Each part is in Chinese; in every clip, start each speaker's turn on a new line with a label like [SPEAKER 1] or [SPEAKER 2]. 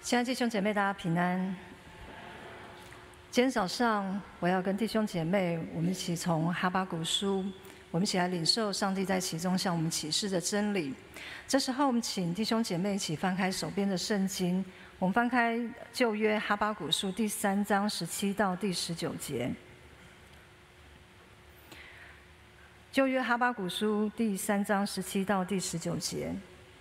[SPEAKER 1] 亲爱的弟兄姐妹，大家平安。今天早上，我要跟弟兄姐妹，我们一起从哈巴谷书，我们一起来领受上帝在其中向我们启示的真理。这时候，我们请弟兄姐妹一起翻开手边的圣经，我们翻开旧约哈巴谷书第3章17到第19节。旧约哈巴谷书第3章17到第19节。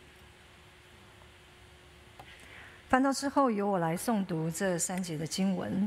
[SPEAKER 1] 翻到之后，由我来诵读这3节的经文。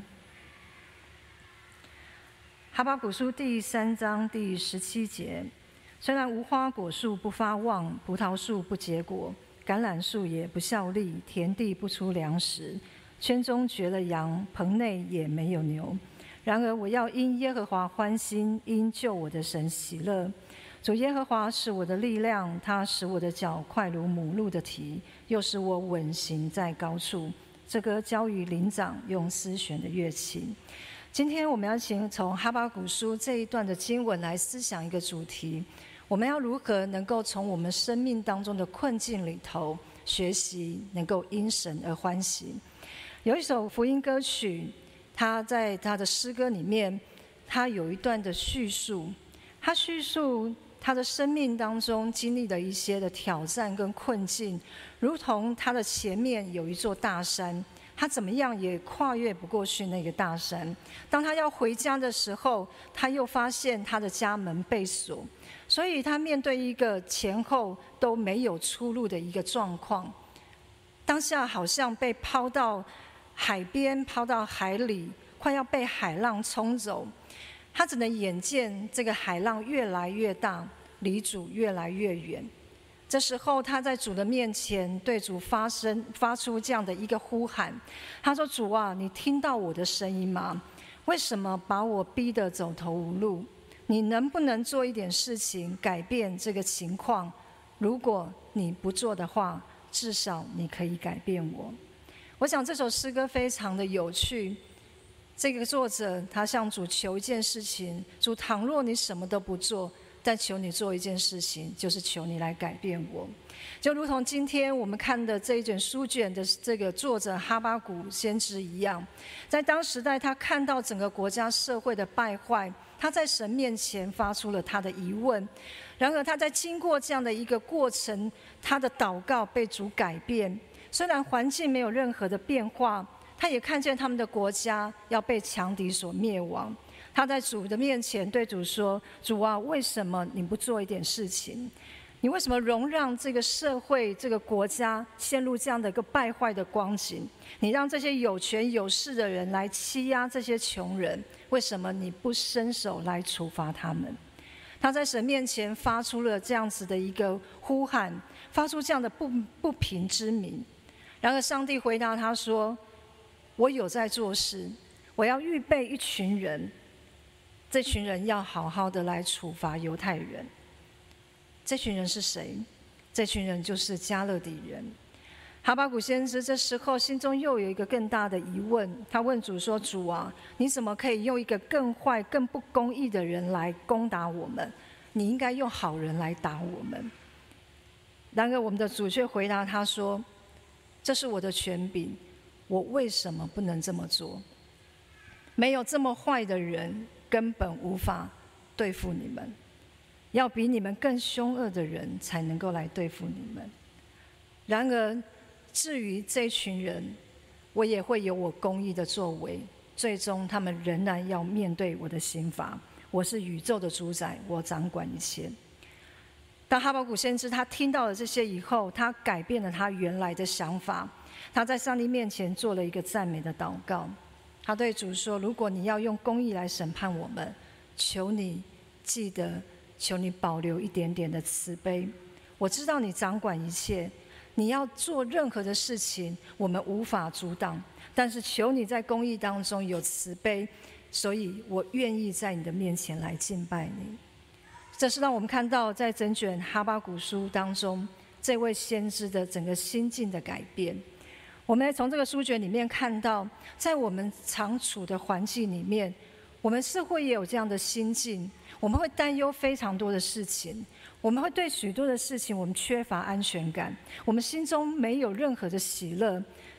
[SPEAKER 1] 哈巴谷书第3章第17节：虽然无花果树不发旺，葡萄树不结果，橄榄树也不效力，田地不出粮食，圈中绝了羊，棚内也没有牛。然而我要因耶和华欢心，因救我的神喜乐。主耶和华是我的力量，他使我的脚快如母鹿的蹄，又使我稳行在高处。这歌交于灵长，用丝弦的乐器。今天我们要从哈巴谷书这一段的经文来思想一个主题：我们要如何能够从我们生命当中的困境里头学习，能够因神而欢喜。有一首福音歌曲，他在他的诗歌里面，他有一段的叙述，他叙述他的生命当中经历的一些的挑战跟困境，如同他的前面有一座大山，他怎么样也跨越不过去那个大山。当他要回家的时候，他又发现他的家门被锁，所以他面对一个前后都没有出路的一个状况。当下好像被抛到海边，抛到海里，快要被海浪冲走。他只能眼见这个海浪越来越大，离主越来越远。这时候他在主的面前对主发出这样的一个呼喊，他说：主啊，你听到我的声音吗？为什么把我逼得走投无路？你能不能做一点事情改变这个情况？如果你不做的话，至少你可以改变我。我想这首诗歌非常的有趣。这个作者他向主求一件事情：主，倘若你什么都不做，但求你做一件事情，就是求你来改变我。就如同今天我们看的这一卷书卷的这个作者哈巴谷先知一样，在当时代他看到整个国家社会的败坏，他在神面前发出了他的疑问。然而他在经过这样的一个过程，他的祷告被主改变。虽然环境没有任何的变化，他也看见他们的国家要被强敌所灭亡。他在主的面前对主说：主啊，为什么你不做一点事情？你为什么容让这个社会、这个国家陷入这样的一个败坏的光景？你让这些有权有势的人来欺压这些穷人，为什么你不伸手来处罚他们？他在神面前发出了这样子的一个呼喊，发出这样的不平之鸣。然而上帝回答他说：我有在做事，我要预备一群人，这群人要好好的来处罚犹太人。这群人是谁？这群人就是迦勒底人。哈巴谷先知这时候心中又有一个更大的疑问，他问主说：主啊，你怎么可以用一个更坏更不公义的人来攻打我们？你应该用好人来打我们。然而我们的主却回答他说：这是我的权柄，我为什么不能这么做？没有这么坏的人，根本无法对付你们。要比你们更凶恶的人才能够来对付你们。然而，至于这群人，我也会有我公义的作为，最终他们仍然要面对我的刑罚。我是宇宙的主宰，我掌管一切。当哈巴谷先知他听到了这些以后，他改变了他原来的想法。他在上帝面前做了一个赞美的祷告。他对主说：如果你要用公义来审判我们，求你记得，求你保留一点点的慈悲。我知道你掌管一切，你要做任何的事情，我们无法阻挡。但是求你在公义当中有慈悲，所以我愿意在你的面前来敬拜你。这是让我们看到在整卷哈巴谷书当中，这位先知的整个心境的改变。我们从这个书卷里面看到，在我们常处的环境里面，我们似乎也有这样的心境，我们会担忧非常多的事情，我们会对许多的事情我们缺乏安全感，我们心中没有任何的喜乐，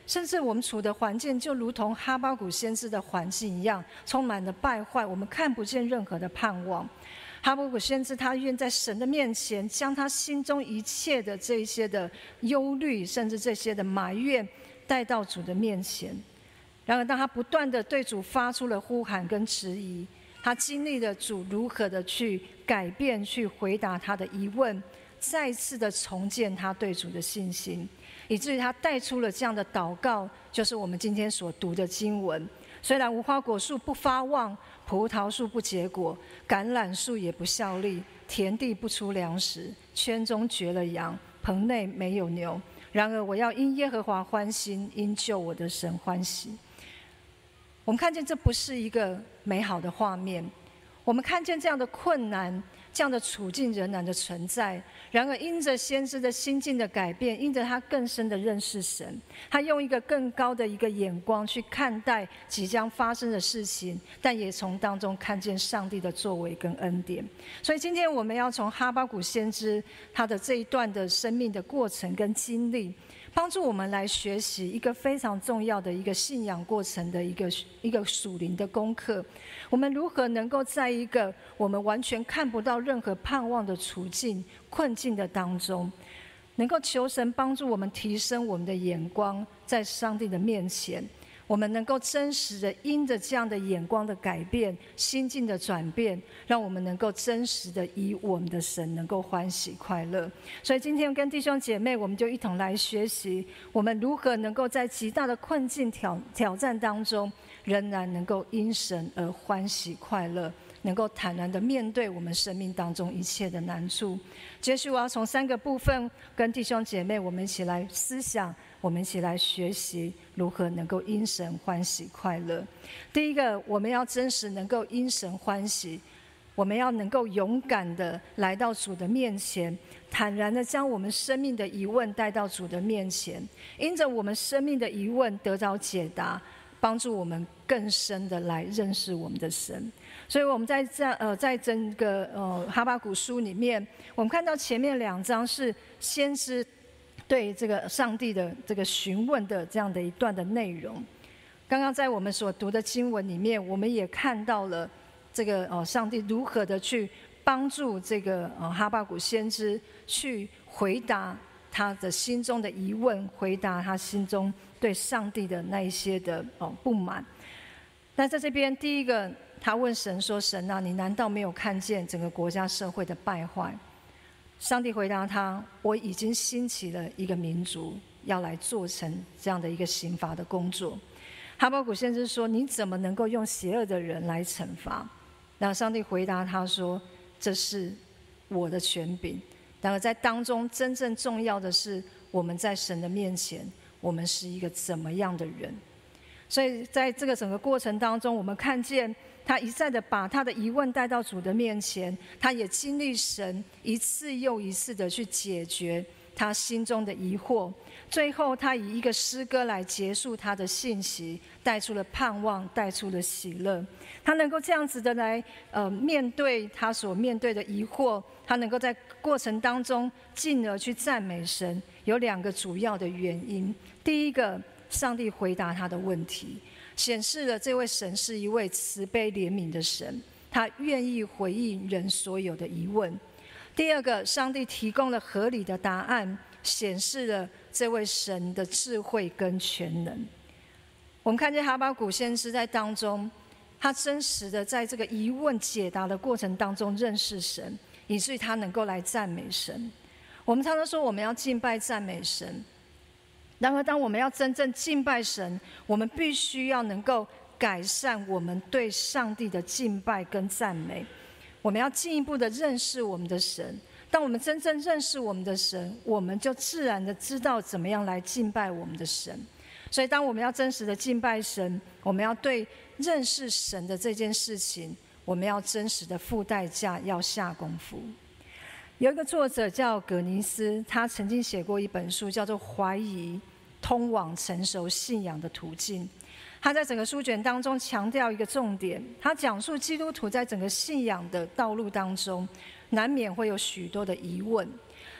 [SPEAKER 1] 甚至我们处的环境就如同哈巴谷先知的环境一样，充满了败坏，我们看不见任何的盼望。哈巴谷先知他愿在神的面前，将他心中一切的这些的忧虑，甚至这些的埋怨，带到主的面前。然而，当他不断的对主发出了呼喊跟质疑，他经历了主如何的去改变、去回答他的疑问，再次的重建他对主的信心，以至于他带出了这样的祷告，就是我们今天所读的经文。虽然无花果树不发旺，葡萄树不结果，橄榄树也不效力，田地不出粮食，圈中绝了羊，棚内没有牛。然而我要因耶和华欢心，因救我的神欢喜。我们看见这不是一个美好的画面，我们看见这样的困难，这样的处境仍然的存在。然而因着先知的心境的改变，因着他更深的认识神，他用一个更高的一个眼光去看待即将发生的事情，但也从当中看见上帝的作为跟恩典。所以今天我们要从哈巴谷先知他的这一段的生命的过程跟经历，帮助我们来学习一个非常重要的一个信仰过程的一个属灵的功课。我们如何能够在一个我们完全看不到任何盼望的处境、困境的当中，能够求神帮助我们提升我们的眼光，在上帝的面前，我们能够真实的因着这样的眼光的改变、心境的转变，让我们能够真实的以我们的神能够欢喜快乐。所以今天跟弟兄姐妹，我们就一同来学习，我们如何能够在极大的困境挑战当中，仍然能够因神而欢喜快乐，能够坦然的面对我们生命当中一切的难处。接续我要从3个部分跟弟兄姐妹我们一起来思想，我们一起来学习如何能够因神欢喜快乐。第一个，我们要真实能够因神欢喜，我们要能够勇敢的来到主的面前，坦然的将我们生命的疑问带到主的面前，因着我们生命的疑问得到解答，帮助我们更深的来认识我们的神。所以我们在整个哈巴谷书里面，我们看到前面2章是先知对这个上帝的这个询问的这样的一段的内容。刚刚在我们所读的经文里面，我们也看到了这个上帝如何的去帮助这个哈巴谷先知去回答他的心中的疑问，回答他心中对上帝的那一些的不满。那在这边，第一个，他问神说：“神啊，你难道没有看见整个国家社会的败坏？”上帝回答他：“我已经兴起了一个民族，要来做成这样的一个刑罚的工作。”哈巴谷先知说：“你怎么能够用邪恶的人来惩罚？”然后上帝回答他说：“这是我的权柄。”然而在当中真正重要的是，我们在神的面前，我们是一个怎么样的人？所以在这个整个过程当中，我们看见他一再的把他的疑问带到主的面前，他也经历神一次又一次的去解决他心中的疑惑。最后他以一个诗歌来结束他的信息，带出了盼望，带出了喜乐。他能够这样子的来面对他所面对的疑惑，他能够在过程当中进而去赞美神，有2个主要的原因。第一个，上帝回答他的问题，显示了这位神是一位慈悲怜悯的神，他愿意回应人所有的疑问。第二个，上帝提供了合理的答案，显示了这位神的智慧跟全能。我们看见哈巴谷先知在当中，他真实的在这个疑问解答的过程当中认识神，以至于他能够来赞美神。我们常常说我们要敬拜赞美神，然而当我们要真正敬拜神，我们必须要能够改善我们对上帝的敬拜跟赞美。我们要进一步的认识我们的神。当我们真正认识我们的神，我们就自然的知道怎么样来敬拜我们的神。所以当我们要真实的敬拜神，我们要对认识神的这件事情，我们要真实的付代价，要下功夫。有一个作者叫葛尼斯，他曾经写过一本书，叫做《怀疑通往成熟信仰的途径》。他在整个书卷当中强调一个重点，他讲述基督徒在整个信仰的道路当中，难免会有许多的疑问。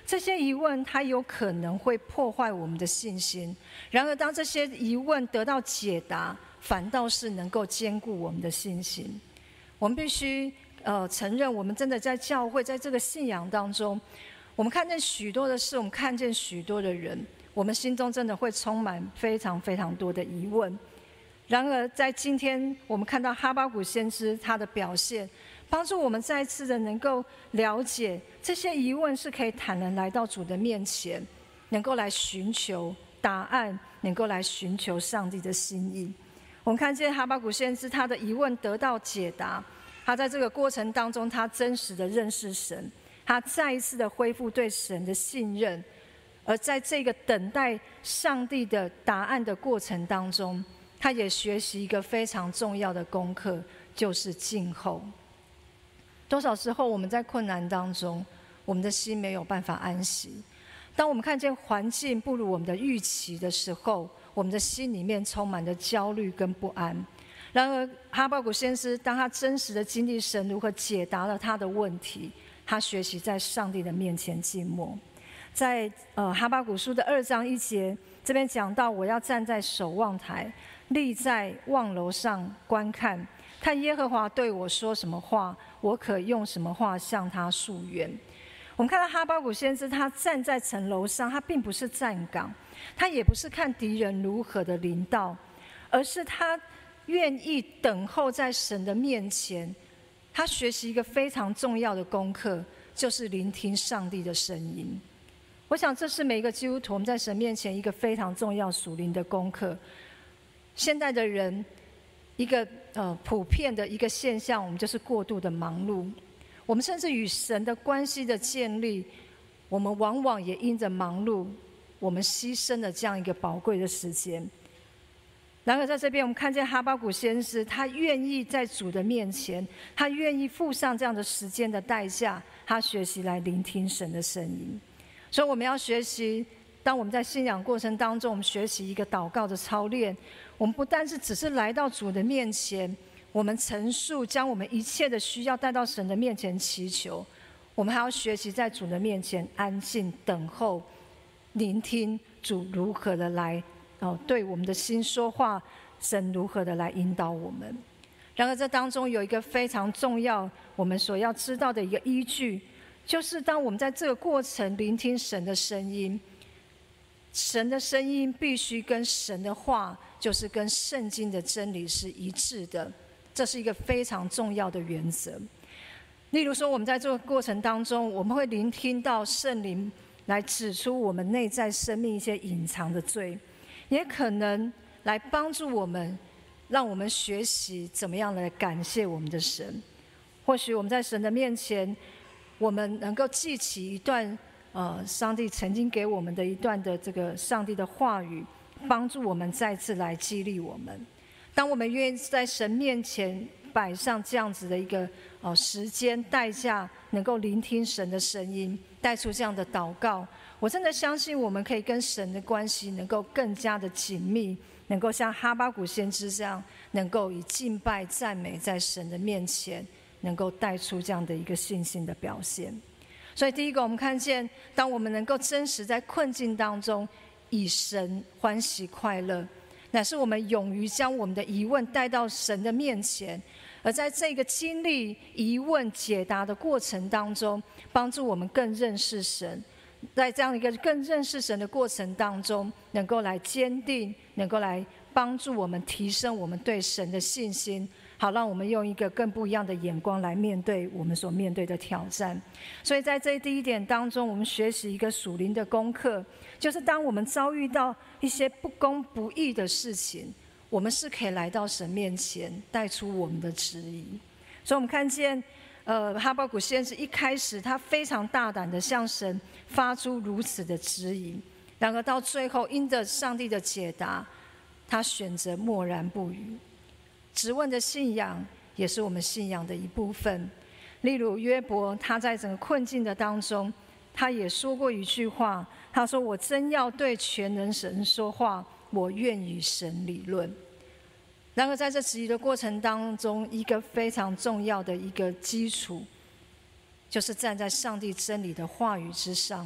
[SPEAKER 1] 这些疑问它有可能会破坏我们的信心。然而，当这些疑问得到解答，反倒是能够坚固我们的信心。我们必须承认，我们真的在教会，在这个信仰当中，我们看见许多的事，我们看见许多的人，我们心中真的会充满非常非常多的疑问。然而，在今天我们看到哈巴谷先知他的表现，帮助我们再一次的能够了解，这些疑问是可以坦然来到主的面前，能够来寻求答案，能够来寻求上帝的心意。我们看见哈巴谷先知他的疑问得到解答，他在这个过程当中，他真实的认识神，他再一次的恢复对神的信任。而在这个等待上帝的答案的过程当中，他也学习一个非常重要的功课，就是静候。多少时候我们在困难当中，我们的心没有办法安息。当我们看见环境不如我们的预期的时候，我们的心里面充满着焦虑跟不安。然而哈巴谷先知当他真实的经历神如何解答了他的问题，他学习在上帝的面前静默。在哈巴谷书的2章1节，这边讲到，我要站在守望台，立在望楼上观看，看耶和华对我说什么话，我可用什么话向他诉冤。我们看到哈巴谷先知，他站在城楼上，他并不是站岗，他也不是看敌人如何的临到，而是他愿意等候在神的面前。他学习一个非常重要的功课，就是聆听上帝的声音。我想这是每一个基督徒我们在神面前一个非常重要属灵的功课。现代的人一个普遍的一个现象，我们就是过度的忙碌。我们甚至与神的关系的建立，我们往往也因着忙碌，我们牺牲了这样一个宝贵的时间。然而在这边我们看见哈巴谷先知，他愿意在主的面前，他愿意付上这样的时间的代价，他学习来聆听神的声音。所以我们要学习，当我们在信仰过程当中，我们学习一个祷告的操练。我们不但是只是来到主的面前，我们陈述将我们一切的需要带到神的面前祈求，我们还要学习在主的面前安静等候，聆听主如何的来对我们的心说话，神如何的来引导我们。然而这当中有一个非常重要我们所要知道的一个依据，就是当我们在这个过程聆听神的声音，神的声音必须跟神的话，就是跟圣经的真理是一致的，这是一个非常重要的原则。例如说，我们在这个过程当中，我们会聆听到圣灵来指出我们内在生命一些隐藏的罪，也可能来帮助我们，让我们学习怎么样来感谢我们的神。或许我们在神的面前，我们能够记起一段上帝曾经给我们的一段的这个上帝的话语，帮助我们再次来激励我们。当我们愿意在神面前摆上这样子的一个时间代价，能够聆听神的声音，带出这样的祷告，我真的相信我们可以跟神的关系能够更加的紧密，能够像哈巴谷先知这样，能够以敬拜赞美在神的面前，能够带出这样的一个信心的表现。所以第一个，我们看见当我们能够真实在困境当中以神欢喜快乐，乃是我们勇于将我们的疑问带到神的面前，而在这个经历疑问解答的过程当中，帮助我们更认识神。在这样一个更认识神的过程当中，能够来坚定，能够来帮助我们提升我们对神的信心，好让我们用一个更不一样的眼光来面对我们所面对的挑战。所以在这第一点当中，我们学习一个属灵的功课，就是当我们遭遇到一些不公不义的事情，我们是可以来到神面前带出我们的质疑。所以我们看见哈巴谷先知一开始他非常大胆的向神发出如此的质疑，然而到最后因着上帝的解答，他选择默然不语。质问的信仰也是我们信仰的一部分。例如约伯，他在整个困境的当中，他也说过一句话，他说：我真要对全能神说话，我愿与神理论。然而在这质疑的过程当中，一个非常重要的一个基础，就是站在上帝真理的话语之上，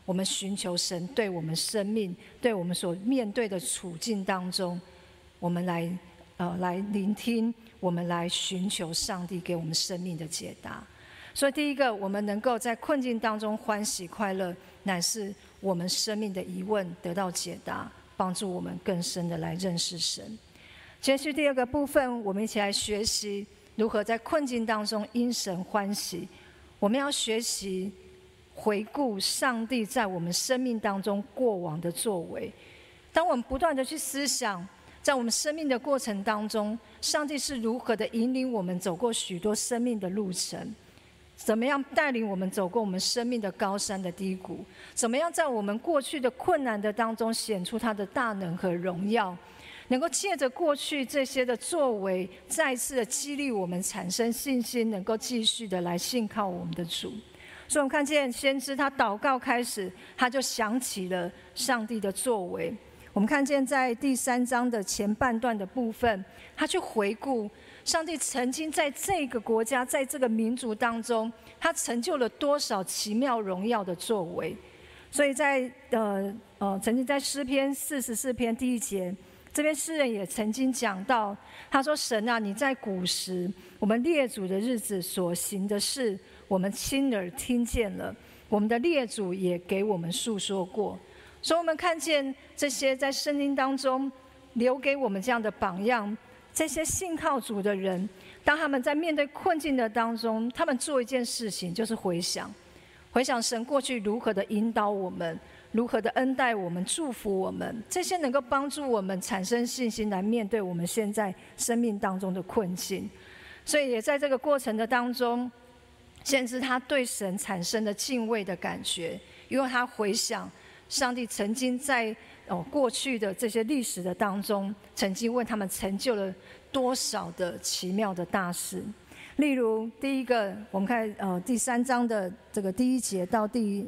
[SPEAKER 1] 我们寻求神对我们生命、对我们所面对的处境当中，我们来聆听，我们来寻求上帝给我们生命的解答。所以第一个，我们能够在困境当中欢喜快乐，乃是我们生命的疑问得到解答，帮助我们更深的来认识神。接续第二个部分，我们一起来学习如何在困境当中因神欢喜。我们要学习回顾上帝在我们生命当中过往的作为。当我们不断的去思想，在我们生命的过程当中，上帝是如何的引领我们走过许多生命的路程，怎么样带领我们走过我们生命的高山的低谷，怎么样在我们过去的困难的当中显出他的大能和荣耀，能够借着过去这些的作为，再一次的激励我们产生信心，能够继续的来信靠我们的主。所以我们看见先知他祷告开始，他就想起了上帝的作为。我们看见在第3章的前半段的部分，他去回顾上帝曾经在这个国家、在这个民族当中，他成就了多少奇妙荣耀的作为。所以在曾经在诗篇44篇第1节，这边诗人也曾经讲到，他说：“神啊，你在古时我们列祖的日子所行的事，我们亲耳听见了，我们的列祖也给我们述说过。”所以我们看见这些在圣经当中留给我们这样的榜样，这些信靠主的人，当他们在面对困境的当中，他们做一件事情，就是回想神过去如何的引导我们，如何的恩待我们，祝福我们，这些能够帮助我们产生信心来面对我们现在生命当中的困境。所以也在这个过程的当中，先知他对神产生了敬畏的感觉，因为他回想上帝曾经在过去的这些历史的当中，曾经为他们成就了多少的奇妙的大事。例如第一个，我们看第3章的这个第1节到第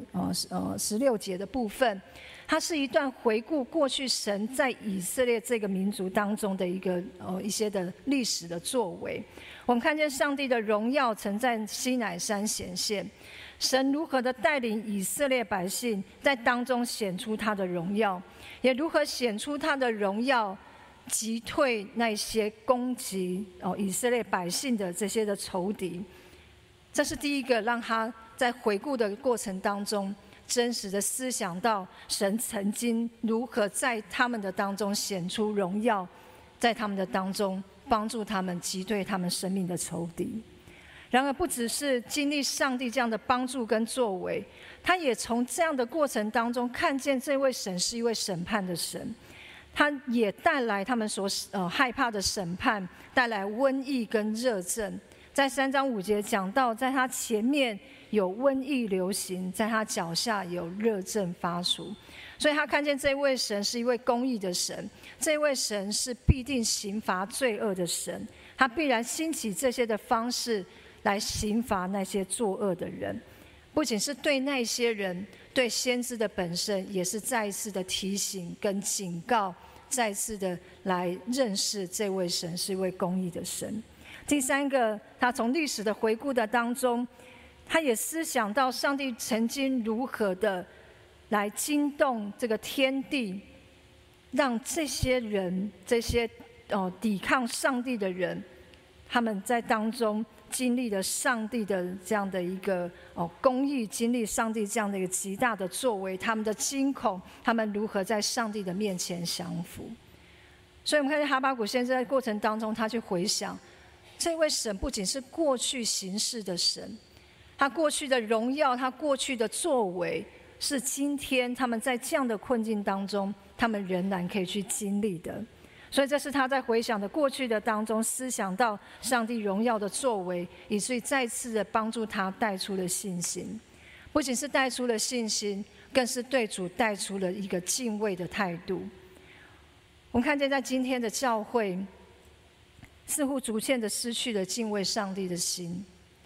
[SPEAKER 1] 16节的部分，它是一段回顾过去神在以色列这个民族当中的一些的历史的作为。我们看见上帝的荣耀曾在西乃山显现，神如何的带领以色列百姓在当中显出他的荣耀，也如何显出他的荣耀，击退那些攻击以色列百姓的这些的仇敌。这是第一个让他在回顾的过程当中，真实的思想到神曾经如何在他们的当中显出荣耀，在他们的当中帮助他们击退他们生命的仇敌。然而不只是经历上帝这样的帮助跟作为，他也从这样的过程当中看见这位神是一位审判的神，他也带来他们所害怕的审判，带来瘟疫跟热症。在3章5节讲到，在他前面有瘟疫流行，在他脚下有热症发出。所以他看见这位神是一位公义的神，这位神是必定刑罚罪恶的神，他必然兴起这些的方式来刑罚那些作恶的人。不仅是对那些人，对先知的本身也是再一次的提醒跟警告，再一次的来认识这位神是一位公义的神。第三个，他从历史的回顾的当中，他也思想到上帝曾经如何的来惊动这个天地，让这些人，这些抵抗上帝的人，他们在当中经历了上帝的这样的一个公义，经历上帝这样的一个极大的作为，他们的惊恐，他们如何在上帝的面前降服。所以我们看见哈巴谷先生在过程当中，他去回想，这位神不仅是过去行事的神，他过去的荣耀，他过去的作为，是今天他们在这样的困境当中，他们仍然可以去经历的。所以这是他在回想的过去的当中，思想到上帝荣耀的作为，以至于再次的帮助他带出了信心。不仅是带出了信心，更是对主带出了一个敬畏的态度。我们看见在今天的教会，似乎逐渐的失去了敬畏上帝的心。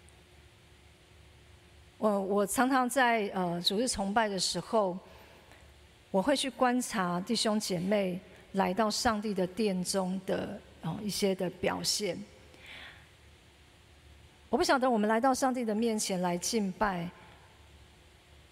[SPEAKER 1] 我常常在主日崇拜的时候，我会去观察弟兄姐妹来到上帝的殿中的一些的表现。我不晓得我们来到上帝的面前来敬拜，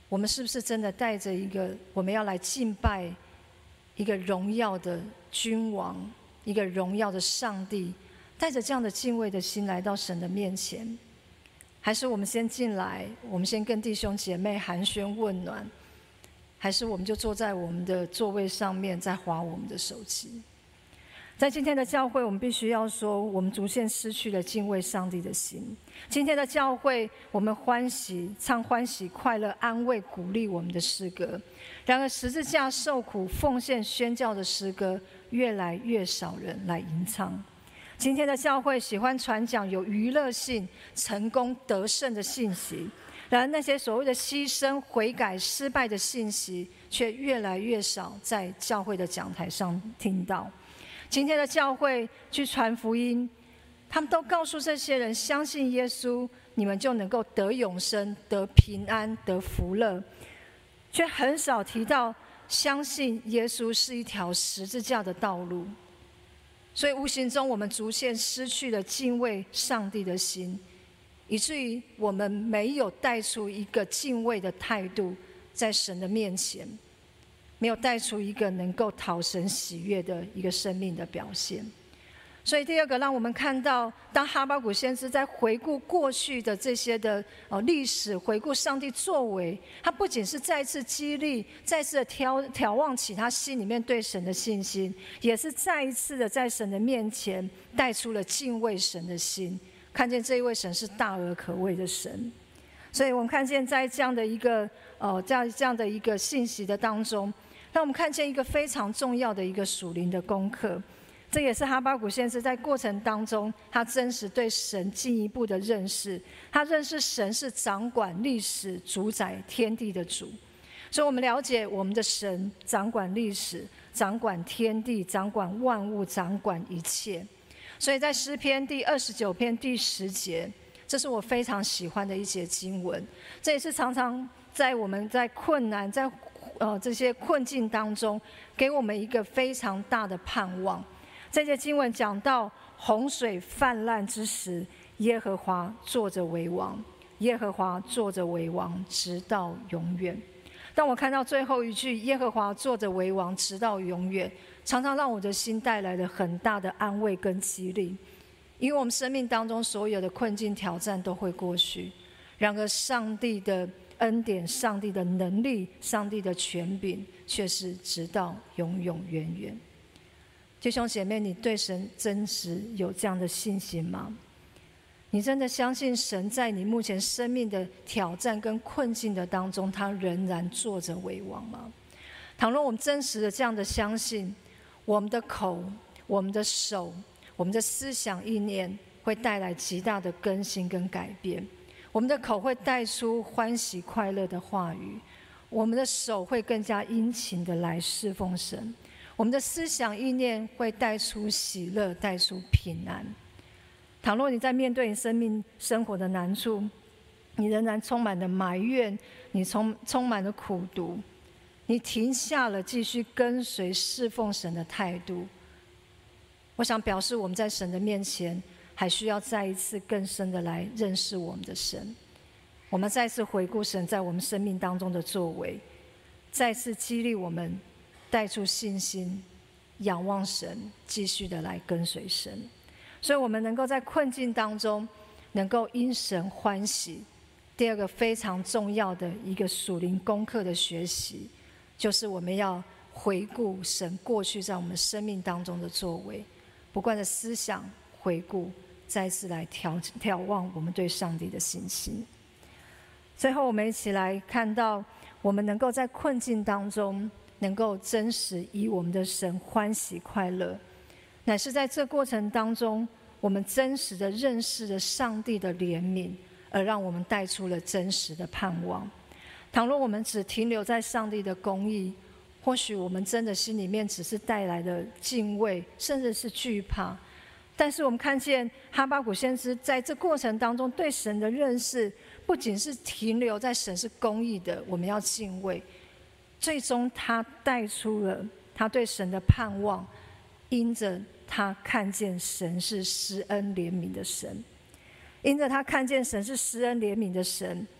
[SPEAKER 1] 我们是不是真的带着一个我们要来敬拜一个荣耀的君王，一个荣耀的上帝，带着这样的敬畏的心来到神的面前？还是我们先进来，我们先跟弟兄姐妹寒暄问暖，还是我们就坐在我们的座位上面在滑我们的手机？在今天的教会，我们必须要说，我们逐渐失去了敬畏上帝的心。今天的教会，我们欢喜唱欢喜快乐安慰鼓励我们的诗歌，然而十字架受苦奉献宣教的诗歌越来越少人来吟唱。今天的教会喜欢传讲有娱乐性、成功得胜的信息，然而那些所谓的牺牲、悔改、失败的信息却越来越少在教会的讲台上听到。今天的教会去传福音，他们都告诉这些人，相信耶稣，你们就能够得永生、得平安、得福乐，却很少提到相信耶稣是一条十字架的道路。所以无形中我们逐渐失去了敬畏上帝的心，以至于我们没有带出一个敬畏的态度在神的面前，没有带出一个能够讨神喜悦的一个生命的表现。所以第二个让我们看到，当哈巴谷先知在回顾过去的这些的历史，回顾上帝作为，他不仅是再次激励，再次的眺望起他心里面对神的信心，也是再一次的在神的面前带出了敬畏神的心，看见这一位神是大而可畏的神。所以我们看见在这样的一个这样的一个信息的当中，让我们看见一个非常重要的一个属灵的功课。这也是哈巴谷先知在过程当中，他真实对神进一步的认识。他认识神是掌管历史、主宰天地的主。所以我们了解我们的神掌管历史、掌管天地、掌管万物、掌管一切。所以在诗篇第29篇第10节，这是我非常喜欢的一节经文。这也是常常在我们在困难、在这些困境当中，给我们一个非常大的盼望。这节经文讲到，洪水泛滥之时，耶和华坐着为王，耶和华坐着为王，直到永远。当我看到最后一句耶和华坐着为王，直到永远，常常让我的心带来了很大的安慰跟激励。因为我们生命当中所有的困境挑战都会过去，然而上帝的恩典、上帝的能力、上帝的权柄却是直到永永远远。弟兄姐妹，你对神真实有这样的信心吗？你真的相信神在你目前生命的挑战跟困境的当中，他仍然坐着为王吗？倘若我们真实的这样的相信，我们的口、我们的手、我们的思想意念会带来极大的更新跟改变。我们的口会带出欢喜快乐的话语，我们的手会更加殷勤的来侍奉神，我们的思想意念会带出喜乐，带出平安。倘若你在面对你生命生活的难处，你仍然充满了埋怨，你充满了苦毒，你停下了继续跟随侍奉神的态度，我想表示我们在神的面前还需要再一次更深的来认识我们的神。我们再次回顾神在我们生命当中的作为，再次激励我们带出信心，仰望神，继续的来跟随神。所以我们能够在困境当中能够因神欢喜。第二个非常重要的一个属灵功课的学习，就是我们要回顾神过去在我们生命当中的作为，不断的思想回顾，再次来眺望我们对上帝的信心。最后我们一起来看到，我们能够在困境当中能够真实以我们的神欢喜快乐，乃是在这过程当中，我们真实的认识了上帝的怜悯，而让我们带出了真实的盼望。倘若我们只停留在上帝的公义，或许我们真的心里面只是带来的敬畏，甚至是惧怕。但是我们看见哈巴谷先知在这过程当中对神的认识，不仅是停留在神是公义的，我们要敬畏，最终他带出了他对神的盼望，因着他看见神是施恩怜悯的神，因着他看见神是施恩怜悯的神，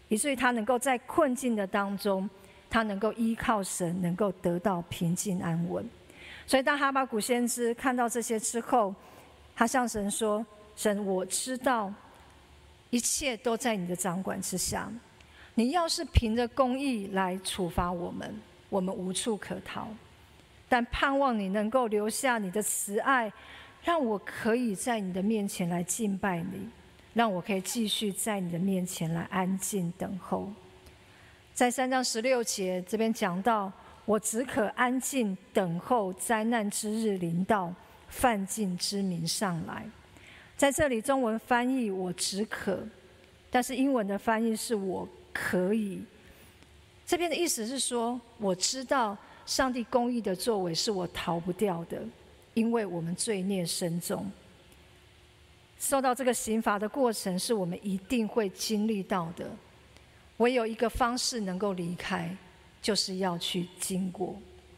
[SPEAKER 1] 以至于他能够在困境的当中，他能够依靠神，能够得到平静安稳。所以当哈巴谷先知看到这些之后，他向神说：神，我知道一切都在你的掌管之下，你要是凭着公义来处罚我们，我们无处可逃，但盼望你能够留下你的慈爱，让我可以在你的面前来敬拜你，让我可以继续在你的面前来安静等候。在3章16节这边讲到，我只可安静等候灾难之日临到，犯禁之民上来。在这里中文翻译我只可，但是英文的翻译是我可以。这边的意思是说，我知道上帝公义的作为是我逃不掉的，因为我们罪孽深重，受到这个刑罚的过程是我们一定会经历到的。唯有一个方式能够离开，就是要去经过。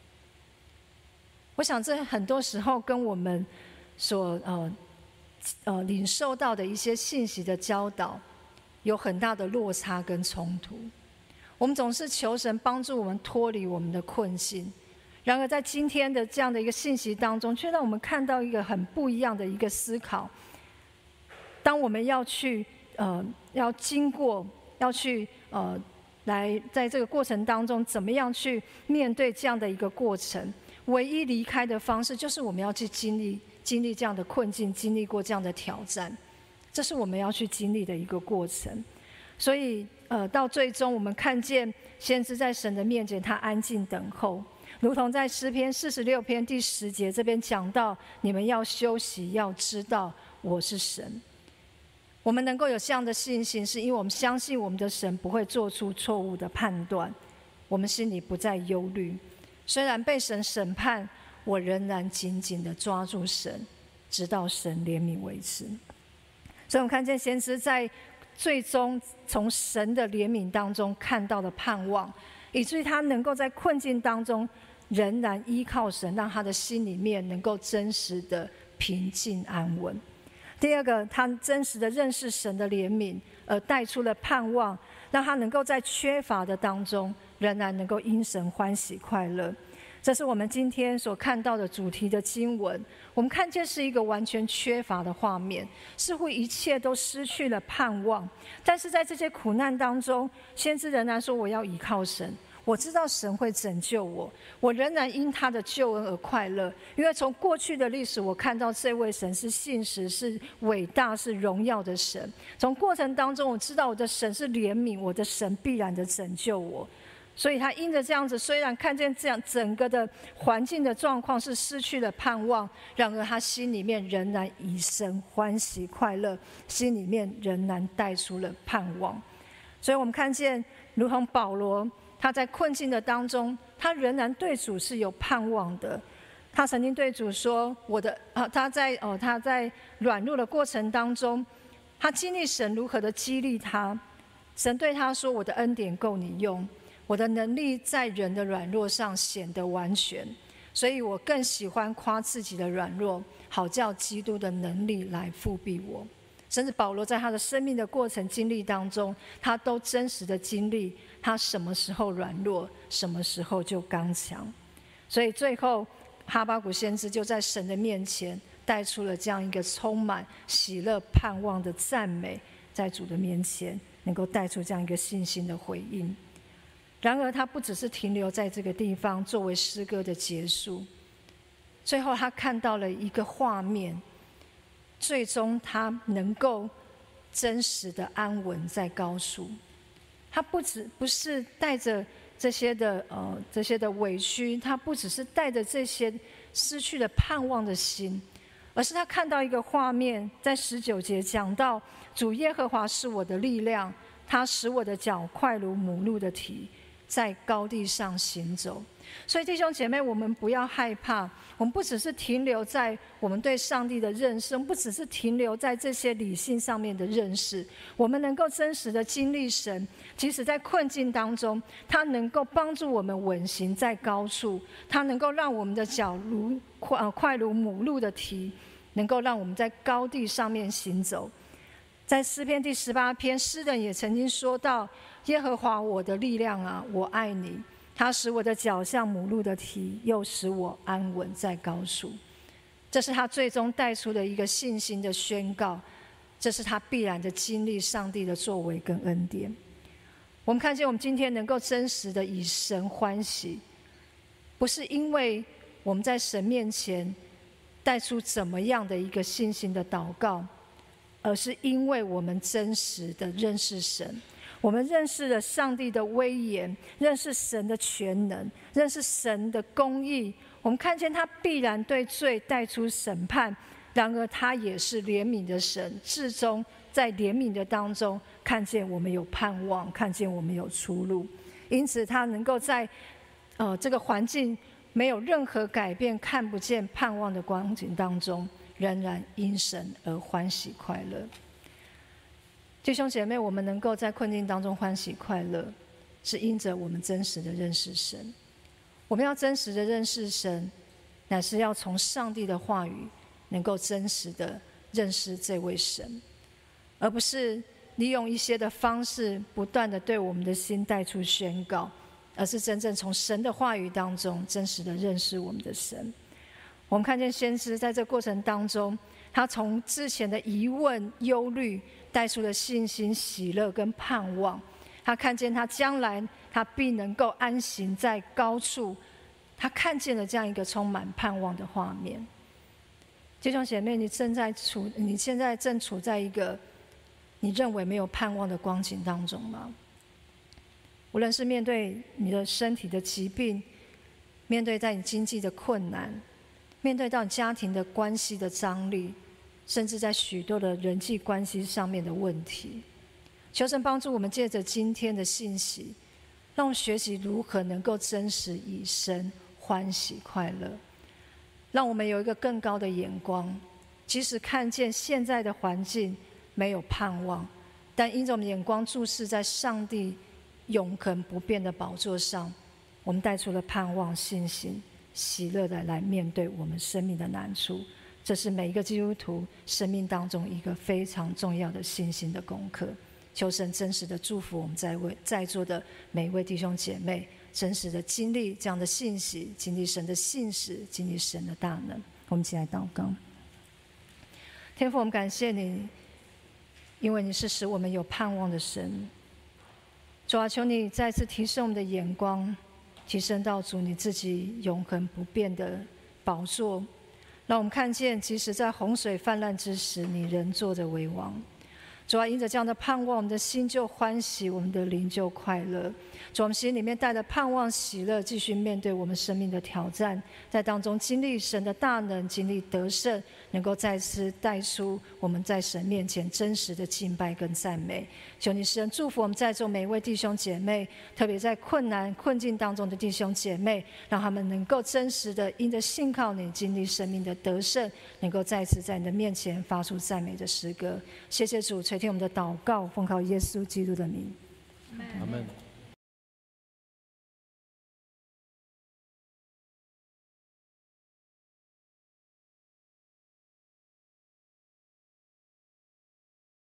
[SPEAKER 1] 我想这很多时候跟我们所领受到的一些信息的教导有很大的落差跟冲突。我们总是求神帮助我们脱离我们的困境，然而在今天的这样的一个信息当中，却让我们看到一个很不一样的一个思考。当我们要去要经过，要去来在这个过程当中怎么样去面对这样的一个过程，唯一离开的方式就是我们要去经历这样的困境，经历过这样的挑战，这是我们要去经历的一个过程。所以到最终我们看见先知在神的面前他安静等候，如同在诗篇46篇第10节这边讲到，你们要休息，要知道我是神。我们能够有这样的信心，是因为我们相信我们的神不会做出错误的判断，我们心里不再忧虑。虽然被神审判，我仍然紧紧地抓住神，直到神怜悯为止。所以我们看见先知在最终从神的怜悯当中看到了盼望，以至于他能够在困境当中仍然依靠神，让他的心里面能够真实的平静安稳。第二个，他真实的认识神的怜悯，而带出了盼望，让他能够在缺乏的当中仍然能够因神欢喜快乐。这是我们今天所看到的主题的经文。我们看见是一个完全缺乏的画面，似乎一切都失去了盼望。但是在这些苦难当中，先知仍然说：我要依靠神，我知道神会拯救我，我仍然因他的救恩而快乐。因为从过去的历史，我看到这位神是信实、是伟大、是荣耀的神。从过程当中，我知道我的神是怜悯，我的神必然的拯救我。所以他因着这样子，虽然看见这样整个的环境的状况是失去了盼望，然而他心里面仍然以神欢喜快乐，心里面仍然带出了盼望。所以我们看见如同保罗，他在困境的当中，他仍然对主是有盼望的。他曾经对主说：他在软弱的过程当中，他经历神如何的激励他。神对他说：我的恩典够你用，我的能力在人的软弱上显得完全，所以我更喜欢夸自己的软弱，好叫基督的能力来复庇我。甚至保罗在他的生命的过程经历当中，他都真实的经历他什么时候软弱，什么时候就刚强。所以最后哈巴谷先知就在神的面前带出了这样一个充满喜乐盼望的赞美，在主的面前能够带出这样一个信心的回应。然而他不只是停留在这个地方作为诗歌的结束，最后他看到了一个画面，最终他能够真实的安稳在高处。他不是带着这些的委屈，他不只是带着这些失去了盼望的心，而是他看到一个画面，在19节讲到：主耶和华是我的力量，他使我的脚快如母鹿的蹄，在高地上行走。所以弟兄姐妹，我们不要害怕，我们不只是停留在我们对上帝的认识，我们不只是停留在这些理性上面的认识，我们能够真实的经历神，即使在困境当中，他能够帮助我们稳行在高处，他能够让我们的脚快如母鹿的蹄，能够让我们在高地上面行走。 在诗篇第18篇，诗人也曾经说到：耶和华我的力量啊，我爱你，他使我的脚像母鹿的蹄，又使我安稳在高处。这是他最终带出的一个信心的宣告，这是他必然的经历上帝的作为跟恩典。我们看见我们今天能够真实的以神欢喜，不是因为我们在神面前带出怎么样的一个信心的祷告，而是因为我们真实的认识神，我们认识了上帝的威严，认识神的全能，认识神的公义。我们看见他必然对罪带出审判，然而他也是怜悯的神，至终在怜悯的当中看见我们有盼望，看见我们有出路。因此他能够在这个环境没有任何改变，看不见盼望的光景当中，仍然因神而欢喜快乐。弟兄姐妹，我们能够在困境当中欢喜快乐，是因着我们真实的认识神。我们要真实的认识神，乃是要从上帝的话语能够真实的认识这位神，而不是利用一些的方式不断的对我们的心带出宣告，而是真正从神的话语当中真实的认识我们的神。我们看见先知在这过程当中，他从之前的疑问、忧虑带出了信心、喜乐跟盼望。他看见他将来他必能够安行在高处，他看见了这样一个充满盼望的画面。弟兄姐妹，你现在正处在一个你认为没有盼望的光景当中吗？无论是面对你的身体的疾病，面对在你经济的困难，面对到你家庭的关系的张力，甚至在许多的人际关系上面的问题，求神帮助我们借着今天的信息，让我们学习如何能够真实以神欢喜快乐，让我们有一个更高的眼光，即使看见现在的环境没有盼望，但因着我们眼光注视在上帝永恒不变的宝座上，我们带出了盼望、信心、喜乐的来面对我们生命的难处。这是每一个基督徒生命当中一个非常重要的信心的功课。求神真实的祝福我们在座的每一位弟兄姐妹，真实的经历这样的信息，经历神的信实，经历神的大能。我们一起来祷告。天父，我们感谢你，因为你是使我们有盼望的神。主啊，求你再次提升我们的眼光，提升到主你自己永恒不变的宝座，让我们看见即使在洪水泛滥之时，你仍坐着为王。主啊，因着这样的盼望，我们的心就欢喜，我们的灵就快乐。主，我们心里面带着盼望、喜乐，继续面对我们生命的挑战，在当中经历神的大能，经历得胜，能够再次带出我们在神面前真实的敬拜跟赞美。求你施恩祝福我们在座每一位弟兄姐妹，特别在困难困境当中的弟兄姐妹，让他们能够真实的因着信靠你，经历生命的得胜，能够再次在你的面前发出赞美的诗歌。谢谢主垂听我们的祷告，奉靠耶稣基督的名，
[SPEAKER 2] 阿们。